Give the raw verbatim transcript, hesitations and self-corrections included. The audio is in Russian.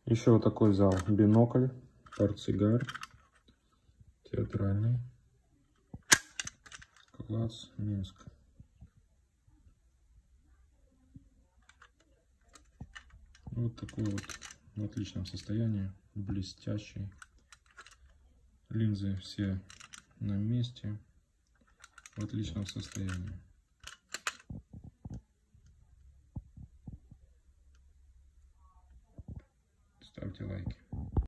Еще вот такой зал. Бинокль, портсигар, театральный. Класс, Минск. Вот такой вот в отличном состоянии, блестящий. Линзы все на месте, в отличном состоянии. Ставьте лайки.